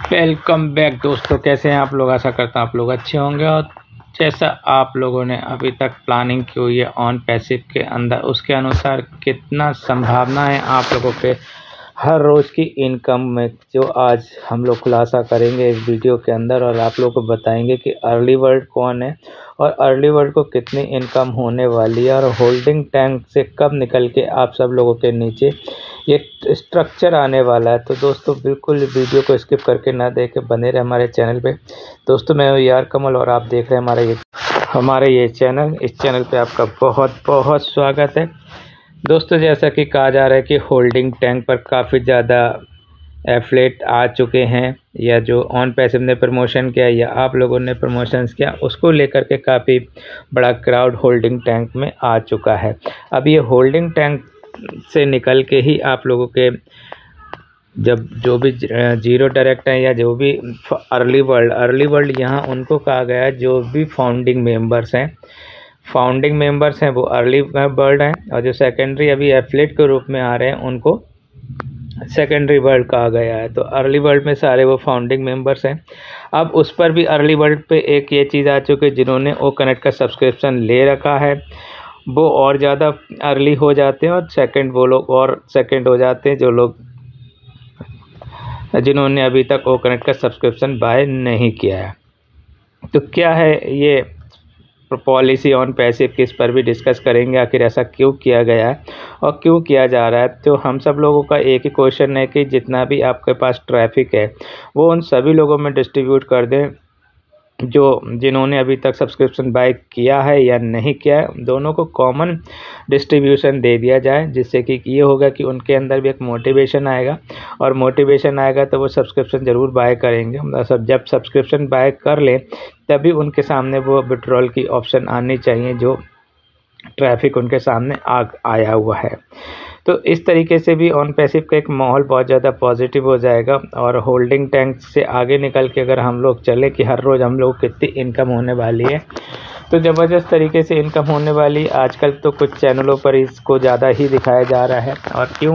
Welcome back दोस्तों, कैसे हैं आप लोग। आशा करता हूँ आप लोग अच्छे होंगे। और जैसा आप लोगों ने अभी तक प्लानिंग की हुई है ऑन पैसिव के अंदर, उसके अनुसार कितना संभावना है आप लोगों के हर रोज़ की इनकम में, जो आज हम लोग खुलासा करेंगे इस वीडियो के अंदर। और आप लोगों को बताएंगे कि अर्ली बर्ड कौन है और अर्ली बर्ड को कितनी इनकम होने वाली है, और होल्डिंग टैंक से कब निकल के आप सब लोगों के नीचे ये स्ट्रक्चर आने वाला है। तो दोस्तों बिल्कुल वीडियो को स्किप करके ना देखें, बने रहे हमारे चैनल पे। दोस्तों मैं हूँ यार कमल और आप देख रहे हैं हमारे ये चैनल। इस चैनल पे आपका बहुत बहुत स्वागत है। दोस्तों जैसा कि कहा जा रहा है कि होल्डिंग टैंक पर काफ़ी ज़्यादा एफलेट आ चुके हैं, या जो ऑन पैसिव ने प्रमोशन किया या आप लोगों ने प्रमोशंस किया, उसको लेकर के काफ़ी बड़ा क्राउड होल्डिंग टैंक में आ चुका है। अब ये होल्डिंग टैंक से निकल के ही आप लोगों के जब जो भी जीरो डायरेक्ट हैं या जो भी अर्ली वर्ल्ड यहाँ उनको कहा गया है, जो भी फाउंडिंग मेंबर्स हैं वो अर्ली बर्ड हैं, और जो सेकेंडरी अभी एफलेट के रूप में आ रहे हैं उनको सेकेंडरी वर्ल्ड कहा गया है। तो अर्ली वर्ल्ड में सारे वो फाउंडिंग मेंबर्स हैं। अब उस पर भी अर्ली वर्ल्ड पे एक ये चीज़ आ चुकी है, जिन्होंने ओ कनेक्ट का सब्सक्रिप्शन ले रखा है वो और ज़्यादा अर्ली हो जाते हैं, और सेकंड वो लोग और सेकंड हो जाते हैं जो लोग जिन्होंने अभी तक ओ कनेक्ट का सब्सक्रिप्शन बाय नहीं किया है। तो क्या है ये पॉलिसी ऑन पैसिव, किस पर भी डिस्कस करेंगे, आखिर ऐसा क्यों किया गया है और क्यों किया जा रहा है। तो हम सब लोगों का एक ही क्वेश्चन है कि जितना भी आपके पास ट्रैफिक है वो उन सभी लोगों में डिस्ट्रीब्यूट कर दें जिन्होंने अभी तक सब्सक्रिप्शन बाय किया है या नहीं किया है। दोनों को कॉमन डिस्ट्रीब्यूशन दे दिया जाए, जिससे कि ये होगा कि उनके अंदर भी एक मोटिवेशन आएगा, और मोटिवेशन आएगा तो वो सब्सक्रिप्शन ज़रूर बाय करेंगे। जब सब्सक्रिप्शन बाय कर लें तभी उनके सामने वो विड्रॉल की ऑप्शन आनी चाहिए, जो ट्रैफिक उनके सामने आया हुआ है। तो इस तरीके से भी ऑन पैसिव का एक माहौल बहुत ज़्यादा पॉजिटिव हो जाएगा। और होल्डिंग टैंक से आगे निकल के अगर हम लोग चले कि हर रोज़ हम लोग कितनी इनकम होने वाली है, तो ज़बरदस्त तरीके से इनकम होने वाली। आजकल तो कुछ चैनलों पर इसको ज़्यादा ही दिखाया जा रहा है, और क्यों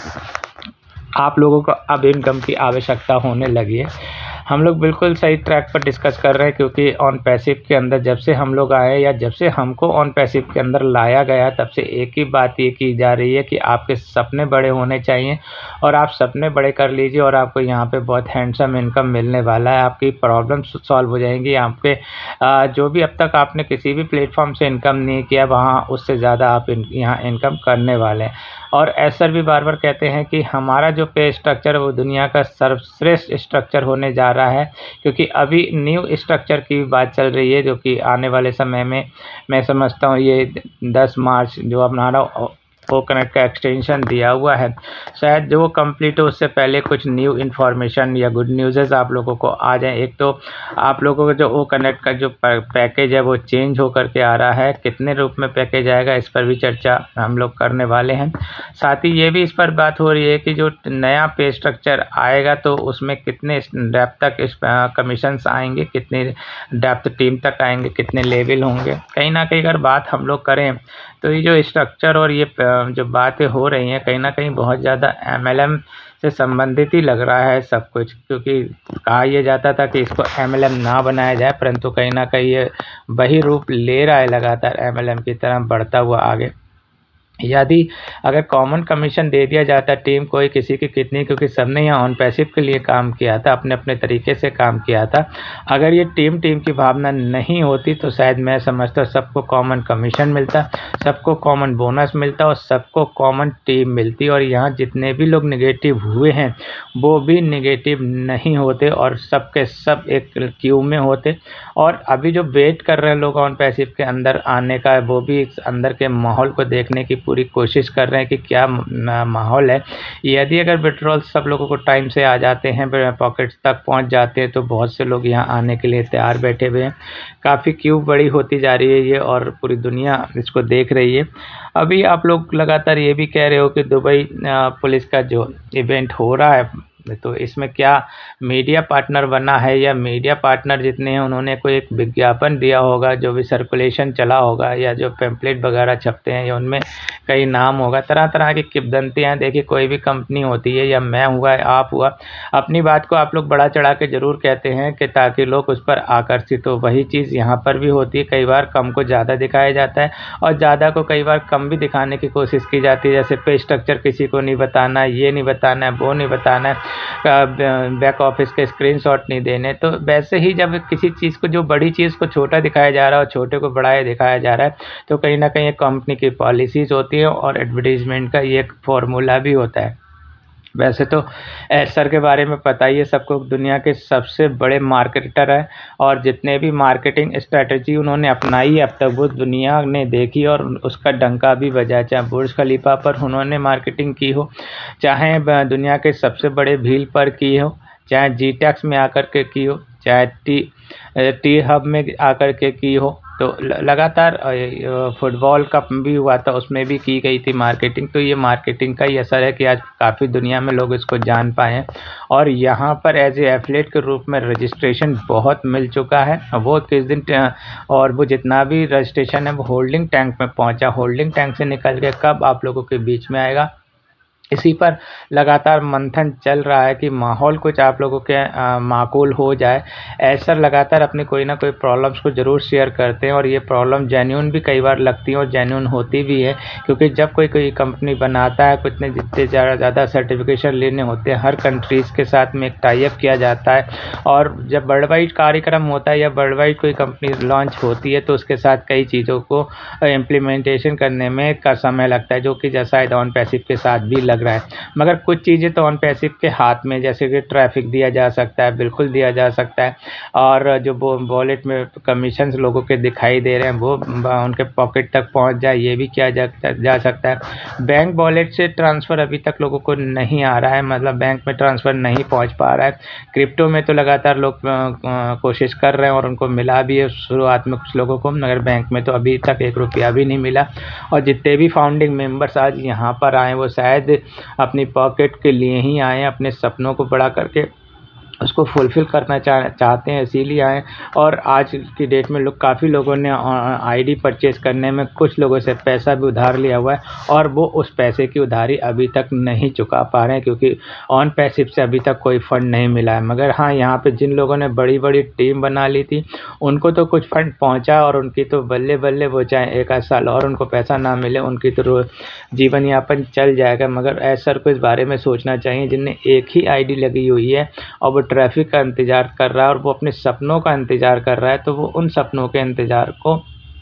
आप लोगों को अब इनकम की आवश्यकता होने लगी है। हम लोग बिल्कुल सही ट्रैक पर डिस्कस कर रहे हैं, क्योंकि ऑन पैसिव के अंदर जब से हम लोग आए या जब से हमको ऑन पैसिव के अंदर लाया गया, तब से एक ही बात ये की जा रही है कि आपके सपने बड़े होने चाहिए, और आप सपने बड़े कर लीजिए और आपको यहाँ पे बहुत हैंडसम इनकम मिलने वाला है। आपकी प्रॉब्लम सॉल्व हो जाएंगी। आपके जो भी अब तक आपने किसी भी प्लेटफॉर्म से इनकम नहीं किया, वहाँ उससे ज़्यादा आप यहाँ इनकम करने वाले हैं। और सर भी बार बार कहते हैं कि हमारा जो पे स्ट्रक्चर है वो दुनिया का सर्वश्रेष्ठ स्ट्रक्चर होने जा रहा है, क्योंकि अभी न्यू स्ट्रक्चर की बात चल रही है, जो कि आने वाले समय में मैं समझता हूँ ये 10 मार्च जो हमारा ओ कनेक्ट का एक्सटेंशन दिया हुआ है, शायद जो वो कंप्लीट हो उससे पहले कुछ न्यू इन्फॉर्मेशन या गुड न्यूज़ आप लोगों को आ जाए। एक तो आप लोगों का जो ओ कनेक्ट का जो पैकेज है वो चेंज होकर के आ रहा है, कितने रूप में पैकेज आएगा इस पर भी चर्चा हम लोग करने वाले हैं। साथ ही ये भी इस पर बात हो रही है कि जो नया पे स्ट्रक्चर आएगा तो उसमें कितने डेप्थ तक इस कमीशंस आएंगे, कितने डेप्थ टीम तक आएंगे, कितने लेवल होंगे। कहीं ना कहीं अगर बात हम लोग करें तो ये जो स्ट्रक्चर और ये जो बातें हो रही हैं, कहीं ना कहीं बहुत ज़्यादा MLM से संबंधित ही लग रहा है सब कुछ, क्योंकि कहा यह जाता था कि इसको MLM ना बनाया जाए, परंतु कहीं ना कहीं ये वही रूप ले रहा है लगातार MLM की तरह बढ़ता हुआ आगे। यदि अगर कॉमन कमीशन दे दिया जाता टीम कोई किसी की कितनी, क्योंकि सबने यहाँ ऑन पैसिव के लिए काम किया था, अपने अपने तरीके से काम किया था। अगर ये टीम की भावना नहीं होती तो शायद मैं समझता हूँ सबको कॉमन कमीशन मिलता, सबको कॉमन बोनस मिलता और सबको कॉमन टीम मिलती, और यहाँ जितने भी लोग निगेटिव हुए हैं वो भी निगेटिव नहीं होते और सबके सब एक क्यू में होते। और अभी जो वेट कर रहे हैं लोग ऑन पैसिव के अंदर आने का, वो भी इस अंदर के माहौल को देखने की पूरी कोशिश कर रहे हैं कि क्या माहौल है। यदि अगर विड्रॉल सब लोगों को टाइम से आ जाते हैं, पॉकेट्स तक पहुंच जाते हैं, तो बहुत से लोग यहाँ आने के लिए तैयार बैठे हुए हैं। काफ़ी क्यू बड़ी होती जा रही है ये, और पूरी दुनिया इसको देख रही है। अभी आप लोग लगातार ये भी कह रहे हो कि दुबई पुलिस का जो इवेंट हो रहा है तो इसमें क्या मीडिया पार्टनर बना है या मीडिया पार्टनर जितने हैं उन्होंने कोई एक विज्ञापन दिया होगा, जो भी सर्कुलेशन चला होगा या जो पैम्पलेट वगैरह छपते हैं या उनमें कई नाम होगा, तरह तरह की किंवदंतियाँ। देखिए कोई भी कंपनी होती है या मैं हुआ आप हुआ, अपनी बात को आप लोग बढ़ा चढ़ा के ज़रूर कहते हैं कि ताकि लोग उस पर आकर्षित हो। वही चीज़ यहाँ पर भी होती है, कई बार कम को ज़्यादा दिखाया जाता है और ज़्यादा को कई बार कम भी दिखाने की कोशिश की जाती है। जैसे पे स्ट्रक्चर किसी को नहीं बताना है, ये नहीं बताना है, वो नहीं बताना है, बैक ऑफिस के स्क्रीनशॉट नहीं देने। तो वैसे ही जब किसी चीज़ को, जो बड़ी चीज़ को छोटा दिखाया जा रहा है और छोटे को बड़ा दिखाया जा रहा है, तो कहीं ना कहीं कंपनी की पॉलिसीज़ होती है और एडवर्टीजमेंट का ये एक फॉर्मूला भी होता है। वैसे तो सर के बारे में पता ही है सबको, दुनिया के सबसे बड़े मार्केटर है और जितने भी मार्केटिंग स्ट्रेटजी उन्होंने अपनाई अब तक वो दुनिया ने देखी और उसका डंका भी बजा। चाहे बुर्ज खलीफा पर उन्होंने मार्केटिंग की हो, चाहे दुनिया के सबसे बड़े भील पर की हो, चाहे जी-टैक्स में आकर के की हो, चाहे टी हब में आकर के की हो। तो लगातार फुटबॉल कप भी हुआ था, उसमें भी की गई थी मार्केटिंग। तो ये मार्केटिंग का ही असर है कि आज काफ़ी दुनिया में लोग इसको जान पाए हैं और यहाँ पर एज ए एफिलिएट के रूप में रजिस्ट्रेशन बहुत मिल चुका है। वो किस दिन और वो जितना भी रजिस्ट्रेशन है वो होल्डिंग टैंक में पहुँचा, होल्डिंग टैंक से निकल के कब आप लोगों के बीच में आएगा, इसी पर लगातार मंथन चल रहा है कि माहौल कुछ आप लोगों के माकूल हो जाए। ऐसा लगातार अपनी कोई ना कोई प्रॉब्लम्स को ज़रूर शेयर करते हैं और ये प्रॉब्लम जेन्युइन भी कई बार लगती है और जेन्युइन होती भी है, क्योंकि जब कोई कंपनी बनाता है, कुछ जितने ज़्यादा सर्टिफिकेशन लेने होते हैं, हर कंट्रीज़ के साथ में एक टाई अप किया जाता है और जब वर्ल्ड वाइड कार्यक्रम होता है या वर्ल्ड वाइड कोई कंपनी लॉन्च होती है तो उसके साथ कई चीज़ों को इम्प्लीमेंटेशन करने में का समय लगता है, जो कि जैसा ऑन पैसिव के साथ भी लग रहा है। मगर कुछ चीज़ें तो ऑन पैसिव के हाथ में, जैसे कि ट्रैफिक दिया जा सकता है, बिल्कुल दिया जा सकता है, और जो वॉलेट में कमीशन लोगों के दिखाई दे रहे हैं वो उनके पॉकेट तक पहुंच जाए, ये भी किया जा सकता है। बैंक वॉलेट से ट्रांसफ़र अभी तक लोगों को नहीं आ रहा है, मतलब बैंक में ट्रांसफ़र नहीं पहुंच पा रहा है। क्रिप्टो में तो लगातार लोग कोशिश कर रहे हैं और उनको मिला भी है शुरुआत में कुछ लोगों को, मगर बैंक में तो अभी तक 1 रुपया भी नहीं मिला। और जितने भी फाउंडिंग मेंबर्स आज यहाँ पर आए वो शायद अपनी पॉकेट के लिए ही आए, अपने सपनों को बड़ा करके उसको फुलफ़िल करना चाहते हैं, इसीलिए आए। और आज की डेट में काफ़ी लोगों ने आईडी परचेज़ करने में कुछ लोगों से पैसा भी उधार लिया हुआ है और वो उस पैसे की उधारी अभी तक नहीं चुका पा रहे हैं, क्योंकि ऑन पैसिव से अभी तक कोई फ़ंड नहीं मिला है। मगर हाँ, यहाँ पे जिन लोगों ने बड़ी बड़ी टीम बना ली थी उनको तो कुछ फ़ंड पहुँचा और उनकी तो बल्ले बल्ले, वो चाहे 1 आध साल और उनको पैसा ना मिले, उनकी तो जीवन यापन चल जाएगा। मगर ऐसा को इस बारे में सोचना चाहिए जिनने एक ही आईडी लगी हुई है और वो ट्रैफिक का इंतज़ार कर रहा है और वो अपने सपनों का इंतज़ार कर रहा है, तो वो उन सपनों के इंतज़ार को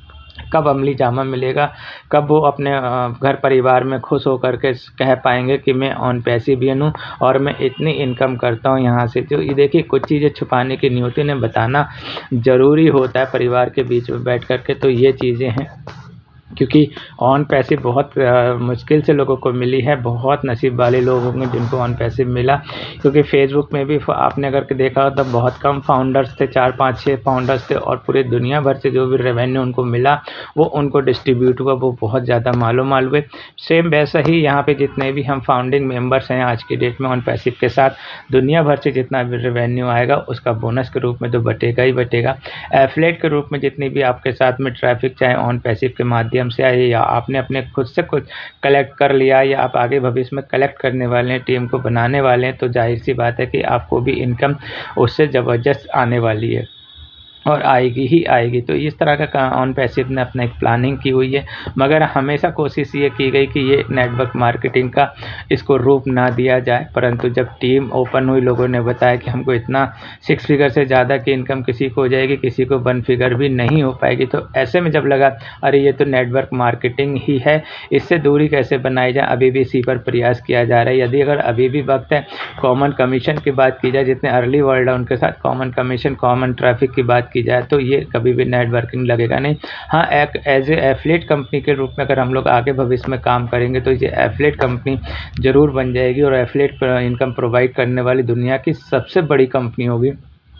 कब अमली जामा मिलेगा, कब वो अपने घर परिवार में खुश होकर के कह पाएंगे कि मैं ऑन पैसिव हूँ और मैं इतनी इनकम करता हूँ यहाँ से। तो ये देखिए, कुछ चीज़ें छुपाने की नहीं होती, उन्हें बताना ज़रूरी होता है परिवार के बीच में बैठ कर के। तो ये चीज़ें हैं, क्योंकि ऑन पैसिव बहुत मुश्किल से लोगों को मिली है, बहुत नसीब वाले लोग होंगे जिनको ऑन पैसिव मिला। क्योंकि फेसबुक में भी आपने अगर के देखा हो तो बहुत कम फाउंडर्स थे, 4 5 6 फाउंडर्स थे और पूरे दुनिया भर से जो भी रेवेन्यू उनको मिला वो उनको डिस्ट्रीब्यूट हुआ, वो बहुत ज़्यादा मालूम हुए। सेम वैसा ही यहाँ पे जितने भी हम फाउंडिंग मेम्बर्स हैं आज की डेट में ऑन पैसिव के साथ, दुनिया भर से जितना भी रेवेन्यू आएगा उसका बोनस के रूप में तो बटेगा ही बटेगा। एफिलिएट के रूप में जितनी भी आपके साथ में ट्रैफिक चाहे ऑन पैसिव के माध्यम से आए या आपने अपने खुद से कुछ कलेक्ट कर लिया या आप आगे भविष्य में कलेक्ट करने वाले हैं, टीम को बनाने वाले हैं, तो जाहिर सी बात है कि आपको भी इनकम उससे ज़बरदस्त आने वाली है और आएगी ही आएगी। तो इस तरह का ऑन पैसिव ने अपना एक प्लानिंग की हुई है, मगर हमेशा कोशिश ये की गई कि ये नेटवर्क मार्केटिंग का इसको रूप ना दिया जाए। परंतु जब टीम ओपन हुई, लोगों ने बताया कि हमको इतना 6 फिगर से ज़्यादा की इनकम किसी को हो जाएगी, किसी को 1 फिगर भी नहीं हो पाएगी। तो ऐसे में जब लगा अरे ये तो नेटवर्क मार्केटिंग ही है, इससे दूरी कैसे बनाई जाए, अभी भी इसी पर प्रयास किया जा रहा है। यदि अगर अभी भी वक्त है कॉमन कमीशन की बात की जाए, जितने अर्ली वर्ल्ड है उनके साथ कॉमन कमीशन, कॉमन ट्रैफिक की बात की जाए, तो ये कभी भी नेटवर्किंग लगेगा नहीं। हाँ, एक एज ए एफिलिएट कंपनी के रूप में अगर हम लोग आगे भविष्य में काम करेंगे तो ये एफिलिएट कंपनी ज़रूर बन जाएगी और एफिलिएट इनकम प्रोवाइड करने वाली दुनिया की सबसे बड़ी कंपनी होगी।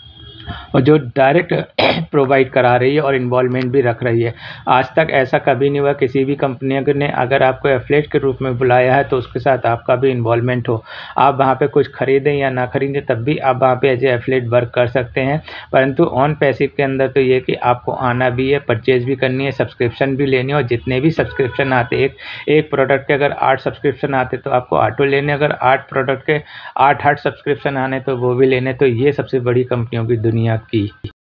और जो डायरेक्ट प्रोवाइड करा रही है और इन्वॉल्वमेंट भी रख रही है। आज तक ऐसा कभी नहीं हुआ किसी भी कंपनी ने अगर आपको एफिलिएट के रूप में बुलाया है तो उसके साथ आपका भी इन्वॉल्वमेंट हो, आप वहाँ पे कुछ खरीदें या ना खरीदें तब भी आप वहाँ पे एज ए एफिलिएट वर्क कर सकते हैं। परंतु ऑन पैसिव के अंदर तो ये कि आपको आना भी है, परचेज भी करनी है, सब्सक्रिप्शन भी लेनी है, और जितने भी सब्सक्रिप्शन आते एक प्रोडक्ट के अगर 8 सब्सक्रिप्शन आते तो आपको ऑटो लेने, अगर 8 प्रोडक्ट के 8 सब्सक्रिप्शन आने तो वो भी लेने। तो ये सबसे बड़ी कंपनियों की दुनिया की